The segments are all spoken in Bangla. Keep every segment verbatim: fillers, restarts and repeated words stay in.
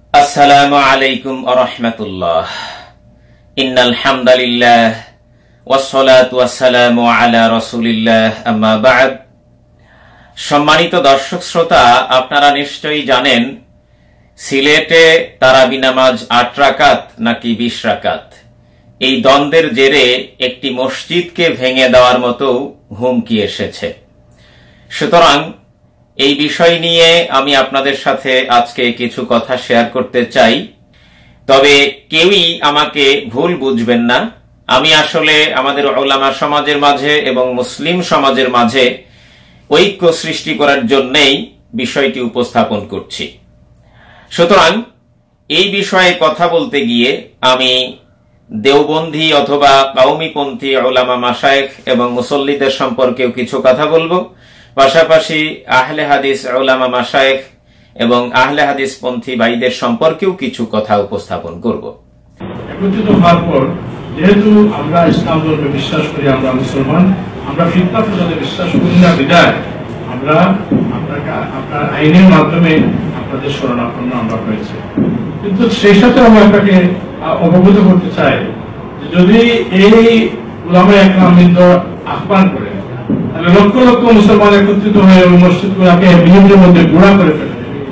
আসসালামু আলাইকুম ওয়া রাহমাতুল্লাহ। ইন্নাল হামদালিল্লাহ ওয়াসসালাতু ওয়াসসালামু আলা রাসূলিল্লাহ, আম্মা বা'দ। সম্মানিত দর্শক শ্রোতা, আপনারা নিশ্চয়ই জানেন সিলেটে তারাবি নামাজ আট রাকাত নাকি বিশ রাকাত, এই দ্বন্দ্বের জেরে একটি মসজিদকে ভেঙে দেওয়ার মতো হুমকি এসেছে। সুতরাং এই বিষয় নিয়ে আমি আপনাদের সাথে আজকে কিছু কথা শেয়ার করতে চাই। তবে কেউই আমাকে ভুল বুঝবেন না, আমি আসলে আমাদের উলামা সমাজের মাঝে এবং মুসলিম সমাজের মাঝে ঐক্য সৃষ্টি করার জন্যই বিষয়টি উপস্থাপন করছি। সুতরাং এই বিষয়ে কথা বলতে গিয়ে আমি দেওবন্দী অথবা কওমিপন্থী উলামা মাশায়েখ এবং মুসল্লিদের সম্পর্কেও কিছু কথা বলবো, পাশাপাশি আহলে হাদিস উলামা মাশায়েখ এবং আহলে হাদিস পন্থী ভাইদের সম্পর্কেও কিছু কথা উপস্থাপন করব। একত্রিত হওয়ার পর যেহেতু আমরা ইসলাম ধর্মে বিশ্বাস করি, আমরা মুসলমান, আমরা ফিতনা ফসাদে বিশ্বাস করি না বিধায় আমরা আপনাকে আপনার আইনের মাধ্যমে আপনাদের শরণাপন্ন আমরা হয়েছে। কিন্তু সেই সাথে আমি আপনাকে অবগত করতে চাই যে যদি এই উলামায়ে একরামবৃন্দ আহ্বান করে, তাহলে লক্ষ লক্ষ মুসলমান একত্রিত হয়ে ওই মসজিদগুলোকে বিলিন্দের মধ্যে গুঁড়া করে ফেলে।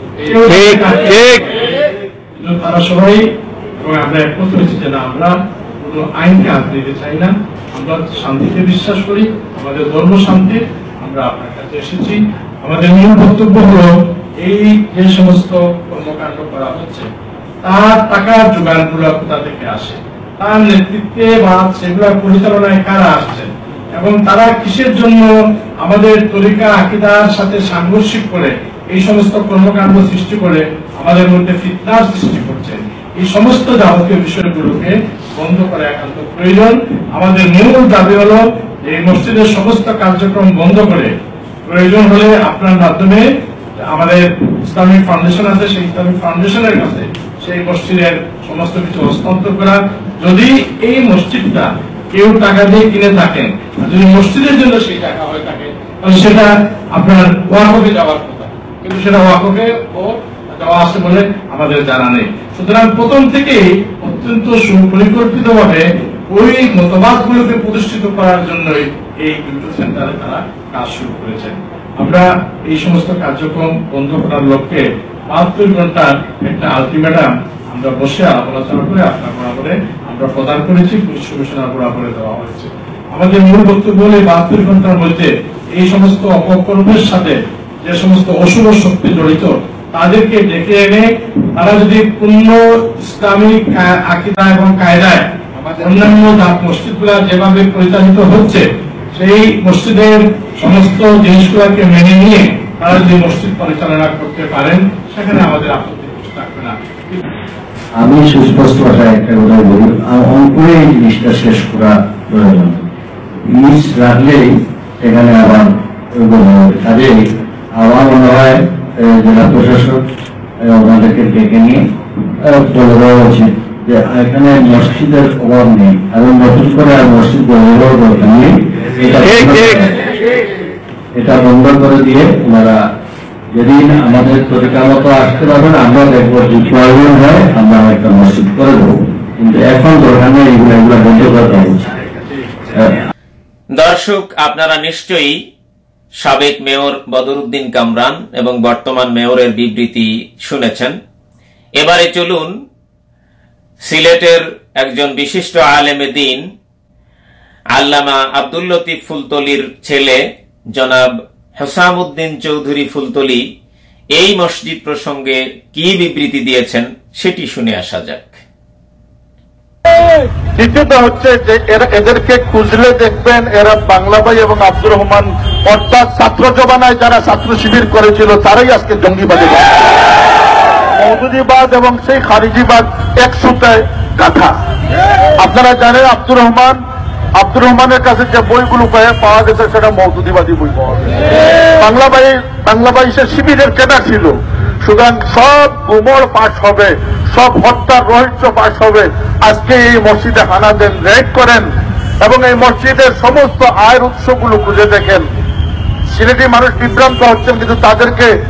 তারা সবাই আমরা একমত হয়েছি যে না, আমরা কোনো আইনকে হাত দিতে চাই না, আমরা শান্তিতে বিশ্বাস করি, আমাদের ধর্ম শান্তি। আমরা আপনার কাছে এসেছি, আমাদের মূল বক্তব্য হলো এই যে সমস্ত কর্মকাণ্ড করা হচ্ছে তার টাকার যোগানগুলো কোথা থেকে আসে, তার নেতৃত্বে বা সেগুলোর পরিচালনায় কারা আসছেন এবং তারা কিসের জন্য আমাদের তরিকা আকীদার সাথে সাংঘর্ষিক করে এই সমস্ত কর্মকাণ্ড সৃষ্টি করে আমাদের মধ্যে ফিতনার সৃষ্টি করছেন। এই সমস্ত যাবতীয় বিষয়গুলোকে বন্ধ করা একান্ত প্রয়োজন। আমাদের মূল দাবি হলো এই মসজিদের সমস্ত কার্যক্রম বন্ধ করে প্রয়োজন হলে আপনার মাধ্যমে আমাদের ইসলামিক ফাউন্ডেশন আছে, সেই ইসলামিক ফাউন্ডেশনের কাছে সেই মসজিদের সমস্ত কিছু হস্তান্তর করা। যদি এই মসজিদটা কেউ টাকা দিয়ে কিনে থাকেন, যদি মসজিদের জন্য সেই টাকা হয়ে থাকে, তাহলে সেটা আপনার ওয়াকফে যাওয়ার কথা, কিন্তু সেটা ওয়াকফে ও যাওয়া আছে বলে আমাদের জানা নেই। সুতরাং প্রথম থেকেই অত্যন্ত সুপরিকল্পিত ভাবে ওই মতবাদগুলোকে প্রতিষ্ঠিত করার জন্যই এই ইউটিউব সেন্টারে তারা কাজ শুরু করেছেন। আমরা এই সমস্ত কার্যক্রম বন্ধ করার লক্ষ্যে বাহাত্তর ঘন্টার একটা আলটিমেটাম আমরা বসে আলোচনা করে আপনার বরাবরে আমরা প্রদান করেছি, পুলিশ কমিশনার বরাবরে দেওয়া হয়েছে। আমাদের মূল বক্তব্য হলে বাহাত্তর ঘন্টার মধ্যে এই সমস্ত অপকর্মের সাথে যে সমস্ত অশুভ শক্তি জড়িত তাদেরকে ডেকে এনে তারা যদি পূর্ণ ইসলামিক আকীদা এবং কায়দায় অন্যান্য মসজিদগুলা যেভাবে পরিচালিত হচ্ছে সেই মসজিদের সমস্ত জিনিসগুলোকে মেনে নিয়ে তারা যদি মসজিদ পরিচালনা করতে পারেন, সেখানে আমাদের আপত্তি থাকবে না। আমি সুস্পষ্ট ভাষায় একটা কথা বলি, অঙ্কুরে এই জিনিসটা শেষ করা প্রয়োজন। ইলিশ রাখলেই সেখানে আবার কাজেই আমার মনে হয় জেলা প্রশাসক ওনাদেরকে ডেকে নিয়ে বলে দেওয়া উচিত যে এখানে মসজিদের অভাব নেই এবং নতুন করে আর মসজিদ গড়ে দেওয়ার দরকার নেই, এটা বন্ধ করে দিয়ে ওনারা যেদিন আমাদের তরিকা মতো আসতে পারবেন আমরা দেখবো যে প্রয়োজন হয় আমরা একটা মসজিদ করে দেবো, কিন্তু এখন দরকার নেই, এগুলো এগুলো বন্ধ করে দেওয়া উচিত। দর্শক, আপনারা নিশ্চয়ই সাবেক মেয়র বদরউদ্দিন কামরান এবং বর্তমান মেয়রের বিবৃতি শুনেছেন। এবারে চলুন সিলেটের একজন বিশিষ্ট আলেমে দ্বীন আল্লামা আব্দুল লতিফ ফুলতলির ছেলে জনাব হোসামউদ্দিন চৌধুরী ফুলতলি এই মসজিদ প্রসঙ্গে কি বিবৃতি দিয়েছেন সেটি শুনে আসা যাক। দ্বিতীয়টা হচ্ছে যে এদেরকে খুঁজলে দেখবেন এরা বাংলা ভাই এবং আব্দুর রহমান অর্থাৎ ছাত্র জমানায় যারা ছাত্র শিবির করেছিল তারাই আজকে জঙ্গিবাদী, মওদুদিবাদ এবং সেই খারিজিবাদ এক সুতায় গাঁথা। আপনারা জানেন আব্দুর রহমান আব্দুর রহমানের কাছে যে বইগুলো পাওয়া গেছে সেটা মওদুদিবাদী বই পাওয়া গেছে। বাংলা ভাই বাংলা ভাই সে শিবিরের কেনা ছিল, সুতরাং সব গুমর পাশ হবে, সব হত্যার রহস্য পাশ হবে। আজকে এই মসজিদে হানা দেন, রেড করেন এবং এই মসজিদের সমস্ত আয়ের উৎসগুলো খুঁজে দেখেন। সিলেটি মানুষ বিভ্রান্ত হচ্ছেন, কিন্তু তাদেরকে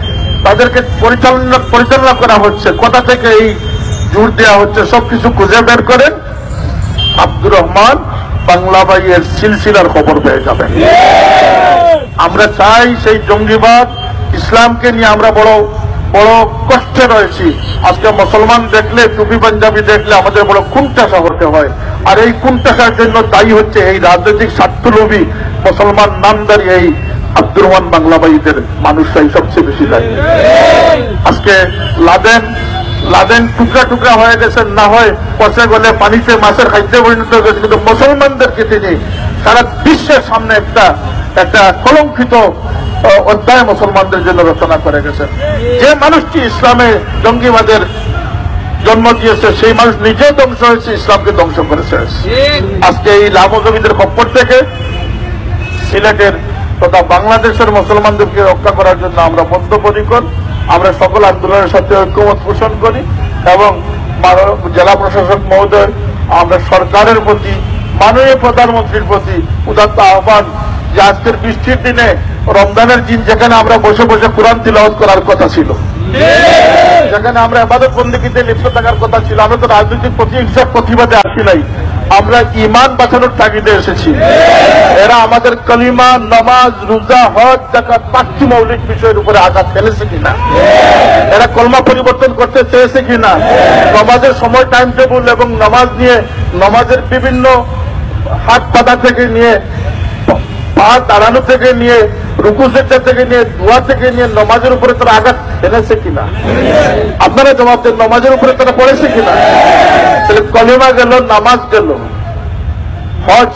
তাদেরকে পরিচালনা পরিচালনা করা হচ্ছে, কোথা থেকে এই জোর দেওয়া হচ্ছে, সবকিছু খুঁজে বের করেন। আব্দুর রহমান বাংলা ভাইয়ের সিলসিলার খবর পেয়ে যাবেন। আমরা চাই সেই জঙ্গিবাদ, ইসলামকে নিয়ে আমরা বড় বড় কষ্টে রয়েছি। আজকে মুসলমান দেখলে, টুপি পাঞ্জাবি দেখলে আমাদের বড় কুণ্ঠাসা হতে হয়। আর এই কুণ্ঠাসার জন্য দায়ী হচ্ছে এই রাজনৈতিক স্বার্থলোভী মুসলমান নামদারি এই আব্দুর রহমান বাংলা ভাইদের মানুষরাই সবচেয়ে বেশি দায়ী। আজকে লাদেন লাদেন টুকরা টুকরা হয়ে গেছেন, না হয় পচে গেলে পানিতে মাছের খাদ্যে পরিণত হয়েছে, কিন্তু মুসলমানদেরকে তিনি সারা বিশ্বের সামনে একটা একটা কলঙ্কিত অধ্যায় মুসলমানদের জন্য রচনা করে গেছেন। যে মানুষটি ইসলামে জঙ্গিবাদের জন্ম দিয়েছে সেই মানুষ নিজে ধ্বংস হয়েছে, ইসলামকে ধ্বংস করেছে। আজকে এই লাভজমিদের খপ্পর থেকে সিলেটের তথা বাংলাদেশের মুসলমানদেরকে রক্ষা করার জন্য আমরা বদ্ধপরিকর। আমরা সকল আন্দোলনের সাথে ঐক্যমত পোষণ করি এবং জেলা প্রশাসক মহোদয়, আমরা সরকারের প্রতি, মাননীয় প্রধানমন্ত্রীর প্রতি উদাত্ত আহ্বান যে আজকের বৃষ্টির দিনে, রমজানের দিন, যেখানে আমরা বসে বসে কোরআন তিলাওয়াত করার কথা ছিল, যেখানে আমরা ইবাদত বন্দেগীতে লিপ্ত থাকার কথা ছিল, আমরা তো রাজনৈতিক প্রতিহিংসার প্রতিবাদে আসি নাই, আমরা ঈমান বাঁচানোর তাগিদে এসেছি। এরা আমাদের কলিমা, নামাজ, রোজা, হজ, যাকাত, পাঁচটি মৌলিক বিষয়ের উপরে আঘাত ফেলেছে কিনা, এরা কলমা পরিবর্তন করতে চেয়েছে কিনা, নামাজের সময়, টাইম টেবল এবং নামাজ নিয়ে, নামাজের বিভিন্ন হাত পাতা থেকে নিয়ে, পা দাঁড়ানো থেকে নিয়ে, রুকু সেজদা থেকে নিয়ে, দোয়া থেকে নিয়ে নামাজের উপরে তারা আঘাত ফেলেছে কিনা, আপনারা জবাব দেন, নামাজের উপরে তারা পড়েছে কিনা। তাহলে কলিমা গেল, নামাজ গেল, হজ,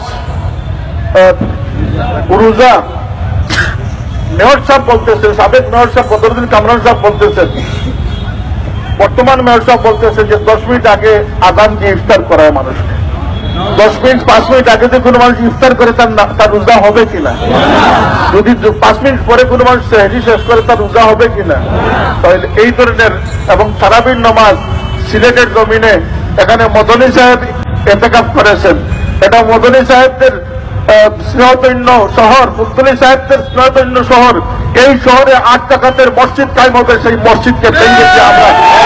রোজা। মেয়র সাহেব বলতেছেন, সাবেক মেয়র সাহেব বদরুদ্দিন কামরান সাহেব বলতেছেন, বর্তমান মেয়র সাহেব বলতেছেন যে দশ মিনিট আগে আযান দিয়ে ইফতার করায় মানুষকে। দশ মিনিট পাঁচ মিনিট আগে যদি কোনো মানুষ ইফতার করে তার তার রোজা হবে কিনা, যদি পাঁচ মিনিট পরে কোনো মানুষ সেহরি শেষ করে তার রোজা হবে কিনা। তাহলে এই ধরনের এবং তারাবির নামাজ সিলেটের জমিনে, এখানে মদনী সাহেব ইতিকাফ করেছেন, এটা মদনী সাহেবদের স্নেহতন্য শহর, ফুলতলী সাহেবদের স্নেহতন্য শহর। এই শহরে আট টাকাতের মসজিদ কায়েম হবে, সেই মসজিদকে ভেঙে দিয়ে আমরা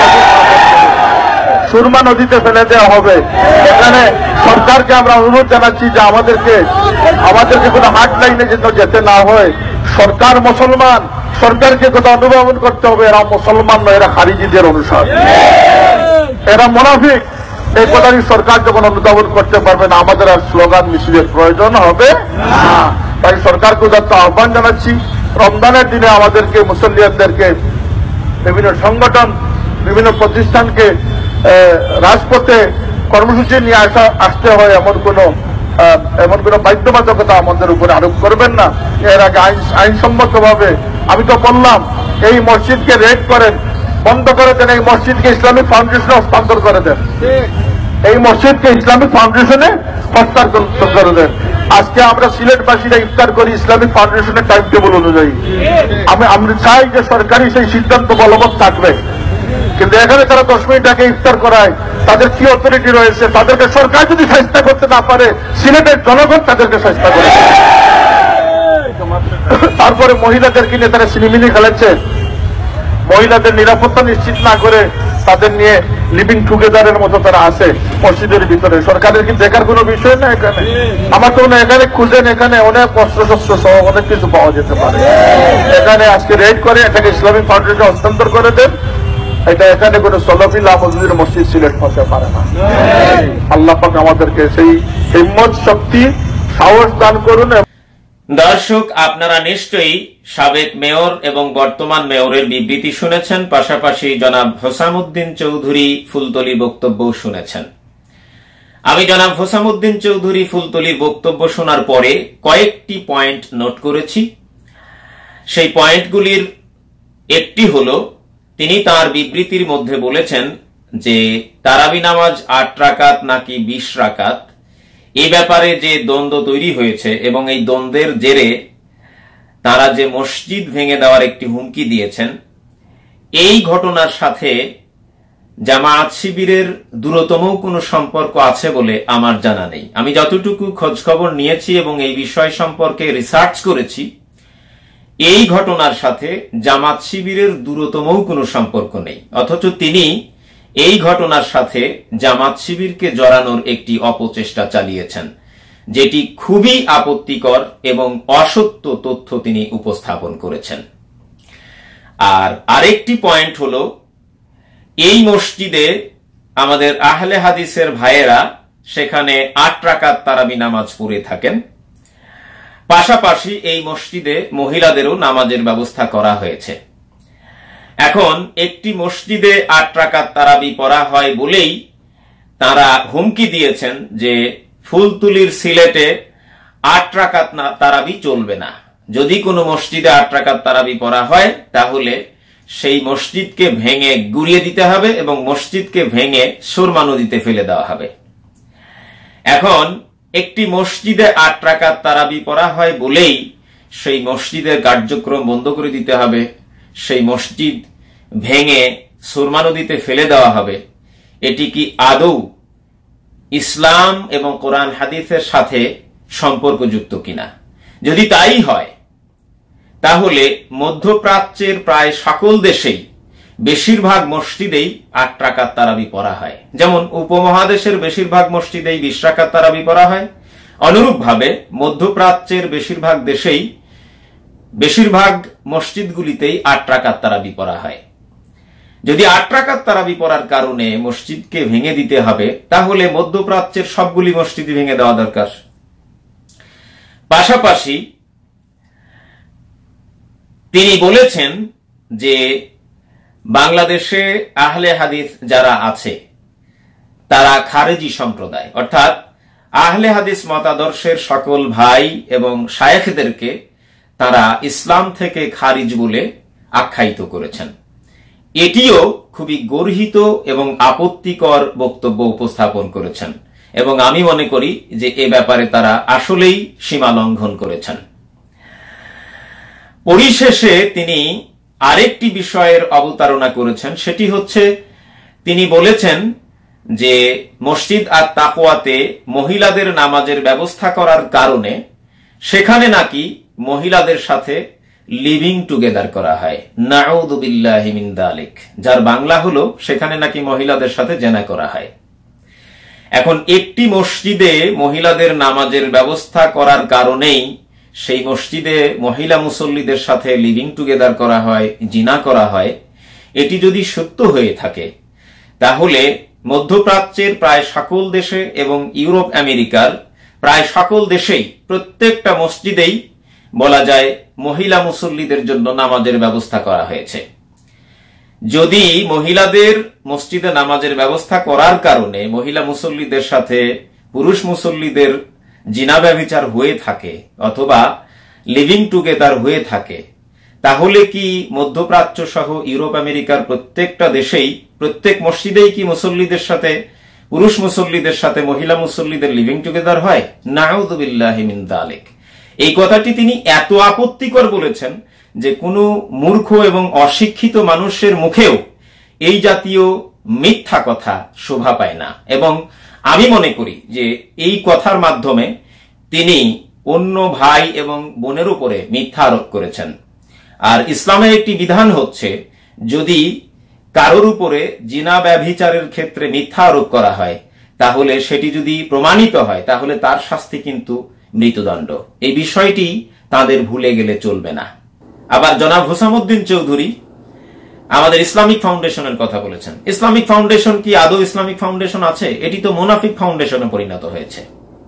সুরমা নদীতে ফেলে দেওয়া হবে। এখানে সরকারকে আমরা অনুরোধ জানাচ্ছি যে আমাদেরকে আমাদেরকে কোনো হাট লাইনে যেন যেতে না হয়। সরকার মুসলমান, সরকারকে কথা অনুধাবন করতে হবে, এরা মুসলমান নয়, এরা খারিজিদের অনুসার, এরা মুনাফিক। এই কথাটি সরকার যখন অনুধাবন করতে পারবে না, আমাদের আর স্লোগান মিছিলের প্রয়োজন হবে না। তাই সরকারকে উদাত্ত আহ্বান জানাচ্ছি, রমজানের দিনে আমাদেরকে, মুসল্লিয়ানদেরকে, বিভিন্ন সংগঠন, বিভিন্ন প্রতিষ্ঠানকে রাজপথে কর্মসূচি নিয়ে আসা আসতে হয়, এমন কোন এমন কোন বাধ্যবাধকতা আমাদের উপরে আরোপ করবেন না। এর আগে আইন আইনসম্মত ভাবে, আমি তো বললাম, এই মসজিদকে রেড করেন, বন্ধ করে দেন, এই মসজিদকে ইসলামিক ফাউন্ডেশনে হস্তান্তর করে দেন, এই মসজিদকে ইসলামিক ফাউন্ডেশনে হস্তান্তর করে দেন। আজকে আমরা সিলেটবাসীরা ইফতার করি ইসলামিক ফাউন্ডেশনের টাইম টেবল অনুযায়ী। আমি আমরা চাই যে সরকারি সেই সিদ্ধান্ত বলবৎ থাকবে, কিন্তু এখানে তারা দশ মিনিট আগে ইফতার করায়, তাদের কি অথরিটি রয়েছে? তাদেরকে সরকার যদি চেষ্টা করতে না পারে, সিলেটের জনগণ তাদেরকে চেষ্টা করে। তারপরে মহিলাদেরকে নিয়ে তারা সিনেমিনি খেলাচ্ছে, মহিলাদের নিরাপত্তা নিশ্চিত না করে তাদের নিয়ে লিভিং টুগেদারের মতো তারা আছে মসজিদের ভিতরে। সরকারের কি দেখার কোনো বিষয় না এখানে? আমার তো এখানে খুঁজেন, এখানে অনেক অস্ত্রশস্ত্র সহ অনেক কিছু পাওয়া যেতে পারে। এখানে আজকে রেড করে এটাকে ইসলামিক ফাউন্ডেশনে হস্তান্তর করে দেন, এটা এখানে কোনো সলফি লামজুদের মসজিদ সিলেট হতে পারে না। আল্লাহ পাক আমাদেরকে সেই হিম্মত, শক্তি, সাহস দান করুন। দর্শক, আপনারা নিশ্চয়ই সাবেক মেয়র এবং বর্তমান মেয়রের বিবৃতি শুনেছেন, পাশাপাশি জনাব হোসামউদ্দিন চৌধুরী ফুলতলী বক্তব্য শুনেছেন। আমি জনাব হোসামউদ্দিন চৌধুরী ফুলতলীর বক্তব্য শোনার পরে কয়েকটি পয়েন্ট নোট করেছি। সেই পয়েন্টগুলির একটি হল, তিনি তার বিবৃতির মধ্যে বলেছেন যে তারাবি নামাজ আট রাকাত নাকি বিশ রাকাত, এই ব্যাপারে যে দ্বন্দ্ব তৈরি হয়েছে এবং এই দ্বন্দ্বের জেরে তারা যে মসজিদ ভেঙে দেওয়ার একটি হুমকি দিয়েছেন, এই ঘটনার সাথে জামায়াত শিবিরের দূরতম কোনো সম্পর্ক আছে বলে আমার জানা নেই। আমি যতটুকু খোঁজখবর নিয়েছি এবং এই বিষয় সম্পর্কে রিসার্চ করেছি, এই ঘটনার সাথে জামাত শিবিরের দূরতম কোনো সম্পর্ক নেই, অথচ তিনি এই ঘটনার সাথে জামাত শিবিরকে জড়ানোর একটি অপচেষ্টা চালিয়েছেন, যেটি খুবই আপত্তিকর এবং অসত্য তথ্য তিনি উপস্থাপন করেছেন। আর আরেকটি পয়েন্ট হলো, এই মসজিদে আমাদের আহলে হাদিসের ভাইয়েরা সেখানে আট রাকাত তারাবি নামাজ পড়ে থাকেন। পাশাপাশি এই মসজিদে মহিলাদেরও নামাজের ব্যবস্থা করা হয়েছে। এখন একটি মসজিদে আট রাকাত তারাবি পড়া হয় বলেই তারা হুমকি দিয়েছেন যে ফুলতুলির সিলেটে আট রাকাত তারাবি চলবে না। যদি কোনো মসজিদে আট রাকাত তারাবি পড়া হয় তাহলে সেই মসজিদকে ভেঙে গুড়িয়ে দিতে হবে এবং মসজিদকে ভেঙে সুরমা নদীতে ফেলে দেওয়া হবে। এখন একটি মসজিদে আট রাকাত তারাবি পড়া হয় বলেই সেই মসজিদের কার্যক্রম বন্ধ করে দিতে হবে, সেই মসজিদ ভেঙে সুরমা নদীতে ফেলে দেওয়া হবে, এটি কি আদৌ ইসলাম এবং কোরআন হাদিসের সাথে সম্পর্কযুক্ত কিনা? যদি তাই হয় তাহলে মধ্যপ্রাচ্যের প্রায় সকল দেশেই বেশিরভাগ মসজিদেই আট রাকাত তারাবি পড়া হয়। যেমন উপমহাদেশের বেশিরভাগ মসজিদেই বিশ রাকাত তারাবি পড়া হয়, অনুরূপভাবে মধ্যপ্রাচ্যের বেশিরভাগ দেশেই বেশিরভাগ মসজিদগুলিতেই আট রাকাত তারাবি পড়া হয়। যদি আট রাকাত তারাবি পড়ার কারণে মসজিদকে ভেঙে দিতে হবে তাহলে মধ্যপ্রাচ্যের সবগুলি মসজিদ ভেঙে দেওয়া দরকার। পাশাপাশি তিনি বলেছেন যে বাংলাদেশে আহলে হাদিস যারা আছে তারা খারেজি সম্প্রদায়, অর্থাৎ আহলে হাদিস মতাদর্শের সকল ভাই এবং শায়েখদেরকে তারা ইসলাম থেকে খারিজ বলে আখ্যায়িত করেছেন। এটিও খুবই গর্হিত এবং আপত্তিকর বক্তব্য উপস্থাপন করেছেন এবং আমি মনে করি যে এ ব্যাপারে তারা আসলেই সীমা লঙ্ঘন করেছেন। পরিশেষে তিনি আরেকটি বিষয়ের অবতারণা করেছেন, সেটি হচ্ছে তিনি বলেছেন যে মসজিদ আর তাকওয়াতে মহিলাদের নামাজের ব্যবস্থা করার কারণে সেখানে নাকি মহিলাদের সাথে লিভিং টুগেদার করা হয়। নাউযু বিল্লাহি মিন যালিক, যার বাংলা হলো সেখানে নাকি মহিলাদের সাথে জেনা করা হয়। এখন একটি মসজিদে মহিলাদের নামাজের ব্যবস্থা করার কারণেই সেই মসজিদে মহিলা মুসল্লিদের সাথে লিভিং টুগেদার করা হয়, জিনা করা হয়, এটি যদি সত্য হয়ে থাকে তাহলে মধ্যপ্রাচ্যের প্রায় সকল দেশে এবং ইউরোপ আমেরিকার প্রায় সকল দেশেই প্রত্যেকটা মসজিদেই বলা যায় মহিলা মুসল্লিদের জন্য নামাজের ব্যবস্থা করা হয়েছে। যদি মহিলাদের মসজিদে নামাজের ব্যবস্থা করার কারণে মহিলা মুসল্লিদের সাথে পুরুষ মুসল্লিদের জিনা ব্যভিচার হয়ে থাকে অথবা লিভিং টুগেদার হয়ে থাকে, তাহলে কি মধ্যপ্রাচ্য সহ ইউরোপ আমেরিকার প্রত্যেকটা দেশেই প্রত্যেক মসজিদেই কি মুসল্লিদের সাথে পুরুষ মুসল্লিদের সাথে মহিলা মুসল্লিদের লিভিং টুগেদার হয়? নাউযু বিল্লাহি মিন যালিক। এই কথাটি তিনি এত আপত্তিকর বলেছেন যে কোনো মূর্খ এবং অশিক্ষিত মানুষের মুখেও এই জাতীয় মিথ্যা কথা শোভা পায় না এবং আমি মনে করি যে এই কথার মাধ্যমে তিনি অন্য ভাই এবং বোনের উপরে মিথ্যা আরোপ করেছেন। আর ইসলামের একটি বিধান হচ্ছে যদি কারোর উপরে জিনা ব্যভিচারের ক্ষেত্রে মিথ্যা আরোপ করা হয় তাহলে সেটি যদি প্রমাণিত হয় তাহলে তার শাস্তি কিন্তু মৃত্যুদণ্ড। এই বিষয়টি তাদের ভুলে গেলে চলবে না। আবার জনাব হোসামউদ্দিন চৌধুরী আমাদের ইসলামিক ফাউন্ডেশনের কথা বলেছেন। ইসলামিক ফাউন্ডেশন কি আদৌ ইসলামিক ফাউন্ডেশন আছে? এটি তো মুনাফিক ফাউন্ডেশনে পরিণত হয়েছে।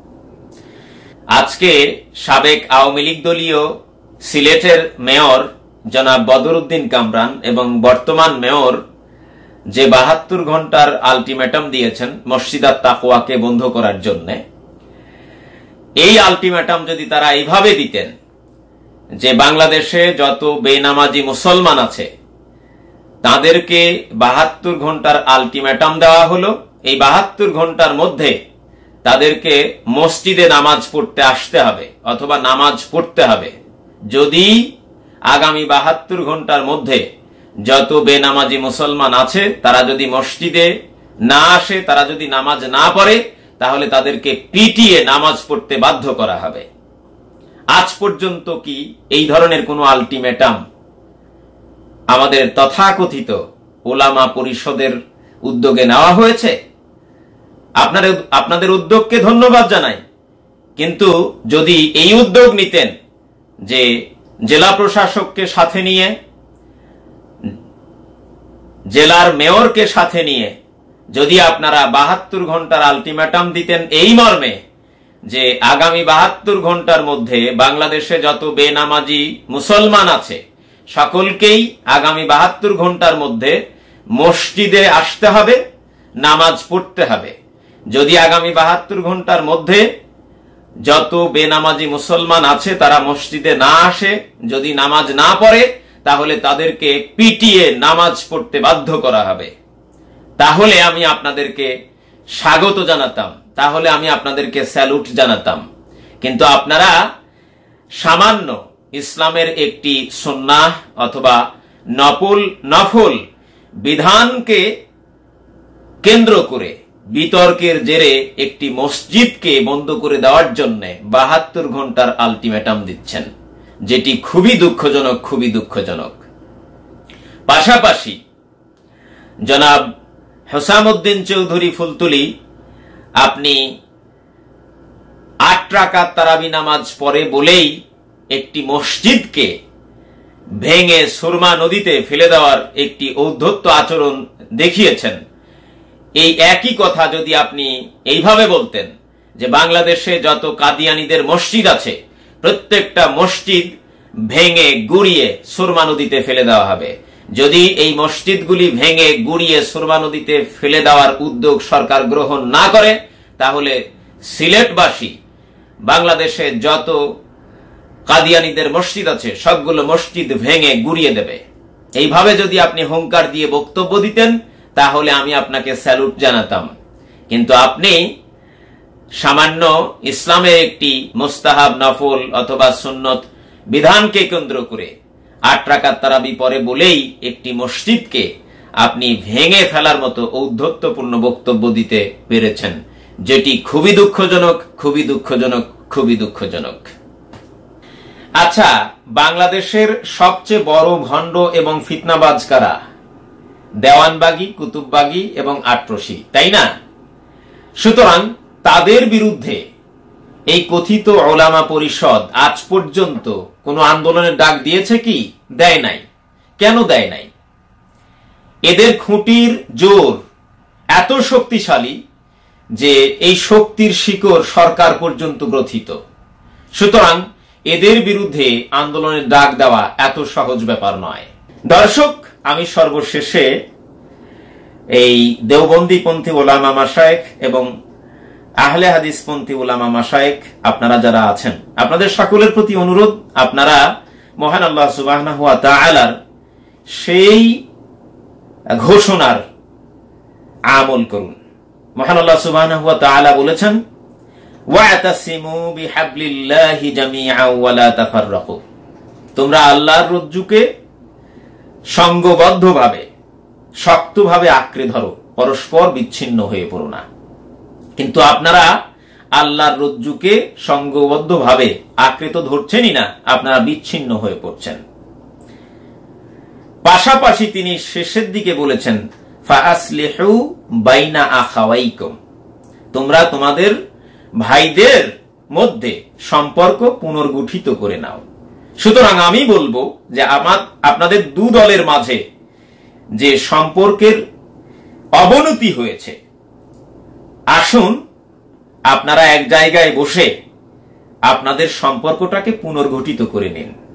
আজকে সাবেক আওয়ামী লীগ দলীয় সিলেটের মেয়র জনাব বদরউদ্দিন কামরান এবং বর্তমান মেয়র যে বাহাত্তর ঘন্টার আলটিমেটাম দিয়েছেন মসজিদ আর তাকওয়াকে বন্ধ করার জন্য, এই আলটিমেটাম যদি তারা এইভাবে দিতেন যে বাংলাদেশে যত বেনামাজি মুসলমান আছে তাদেরকে বাহাত্তর ঘন্টার আলটিমেটাম দেওয়া হলো, এই বাহাত্তর ঘন্টার মধ্যে তাদেরকে মসজিদে নামাজ পড়তে আসতে হবে অথবা নামাজ পড়তে হবে। যদি আগামী বাহাত্তর ঘন্টার মধ্যে যত বেনামাজি মুসলমান আছে তারা যদি মসজিদে না আসে, তারা যদি নামাজ না পড়ে, তাহলে তাদেরকে পিটিয়ে নামাজ পড়তে বাধ্য করা হবে। আজ পর্যন্ত কি এই ধরনের কোনো আলটিমেটাম আমাদের তথাকথিত ওলামা পরিষদের উদ্যোগে নেওয়া হয়েছে? আপনাদের আপনাদের উদ্যোগকে ধন্যবাদ জানাই, কিন্তু যদি এই উদ্যোগ নিতেন যে জেলা প্রশাসককে সাথে নিয়ে, জেলার মেয়রকে সাথে নিয়ে যদি আপনারা বাহাত্তর ঘন্টার আলটিমেটাম দিতেন এই মর্মে যে আগামী বাহাত্তর ঘন্টার মধ্যে বাংলাদেশে যত বেনামাজি মুসলমান আছে সকলকেই আগামী বাহাত্তর ঘন্টার মধ্যে মসজিদে আসতে হবে, নামাজ পড়তে হবে। যদি আগামী বাহাত্তর ঘন্টার মধ্যে যত বেনামাজি মুসলমান আছে তারা মসজিদে না আসে, যদি নামাজ না পড়ে, তাহলে তাদেরকে পিটিয়ে নামাজ পড়তে বাধ্য করা হবে, তাহলে আমি আপনাদেরকে স্বাগত জানাতাম, তাহলে আমি আপনাদেরকে স্যালুট জানাতাম। কিন্তু আপনারা সামান্য ইসলামের একটি সুন্নাহ অথবা নফল নফল বিধানকে কেন্দ্র করে বিতর্কের জেরে একটি মসজিদকে বন্ধ করে দেওয়ার জন্য বাহাত্তর ঘন্টার আলটিমেটাম দিচ্ছেন, যেটি খুবই দুঃখজনক, খুবই দুঃখজনক। পাশাপাশি জনাব হোসামউদ্দিন চৌধুরী ফুলতুলি, আপনি আট রাকাত তারাবি নামাজ পড়ে বলেই একটি মসজিদকে ভেঙে সুরমা নদীতে ফেলে দেওয়ার একটি ঔদ্ধত্য আচরণ দেখিয়েছেন। এই একই কথা যদি আপনি এইভাবে বলতেন যে বাংলাদেশে যত কাদিয়ানীদের মসজিদ আছে প্রত্যেকটা মসজিদ ভেঙে গুড়িয়ে সুরমা নদীতে ফেলে দেওয়া হবে, যদি এই মসজিদগুলি ভেঙে গুড়িয়ে সুরমা নদীতে ফেলে দেওয়ার উদ্যোগ সরকার গ্রহণ না করে, তাহলে সিলেটবাসী বাংলাদেশে যত কাদিয়ানীদের মসজিদ আছে সবগুলো মসজিদ ভেঙে গুড়িয়ে দেবে, এইভাবে যদি আপনি হুঙ্কার দিয়ে বক্তব্য দিতেন তাহলে আমি আপনাকে স্যালুট জানাতাম। কিন্তু আপনি সামান্য ইসলামের একটি মুস্তাহাব নফল অথবা সুন্নত বিধানকে কেন্দ্র করে আট রাকাত তারাবি পড়ে বলেই একটি মসজিদকে আপনি ভেঙে ফেলার মতো ঔদ্ধত্যপূর্ণ বক্তব্য দিতে পেরেছেন, যেটি খুবই দুঃখজনক, খুবই দুঃখজনক, খুবই দুঃখজনক। আচ্ছা, বাংলাদেশের সবচেয়ে বড় ভণ্ড এবং ফিতনাবাজ কারা? দেওয়ানবাগী, কুতুববাগী এবং আটরশি, তাই না? সুতরাং তাদের বিরুদ্ধে এই কথিত ওলামা পরিষদ আজ পর্যন্ত কোনো আন্দোলনের ডাক দিয়েছে কি? দেয় নাই। কেন দেয় নাই? এদের খুঁটির জোর এত শক্তিশালী যে এই শক্তির শিকড় সরকার পর্যন্ত গ্রথিত। সুতরাং এদের বিরুদ্ধে আন্দোলনের ডাক দেওয়া এত সহজ ব্যাপার নয়। দর্শক, আমি সর্বশেষে এই দেওবন্দিপন্থী ওলামা মাশায়েখ এবং আহলে হাদিসপন্থী ওলামা মাশায়েখ আপনারা যারা আছেন, আপনাদের সকলের প্রতি অনুরোধ, আপনারা মহান আল্লাহ সুবহানাহু ওয়া তাআলার সেই ঘোষণার আমল করুন। মহান আল্লাহ সুবহানাহু ওয়া তাআলা বলেছেন, ওয়াতাসিমু বিহাবলিল্লাহি জামিআন ওয়া লা তাফাররাকু, তোমরা আল্লাহর রজ্জুকে সংঘবদ্ধভাবে শক্তভাবে আঁকড়ে ধরো, পরস্পর বিচ্ছিন্ন হয়ে পড়ো না। কিন্তু আপনারা আল্লাহর রজ্জুকে সংঘবদ্ধভাবে আঁকড়ে তো ধরছেনই না, আপনারা বিচ্ছিন্ন হয়ে পড়ছেন। পাশাপাশি তিনি শেষের দিকে বলেছেন, ফাআসলিহু বাইনা আখাওয়াইকুম, তোমরা তোমাদের ভাইদের মধ্যে সম্পর্ক পুনর্গঠিত করে নাও। সুতরাং আমি বলবো যে আমার আপনাদের দু দলের মাঝে যে সম্পর্কের অবনতি হয়েছে, আসুন আপনারা এক জায়গায় বসে আপনাদের সম্পর্কটাকে পুনর্গঠিত করে নিন।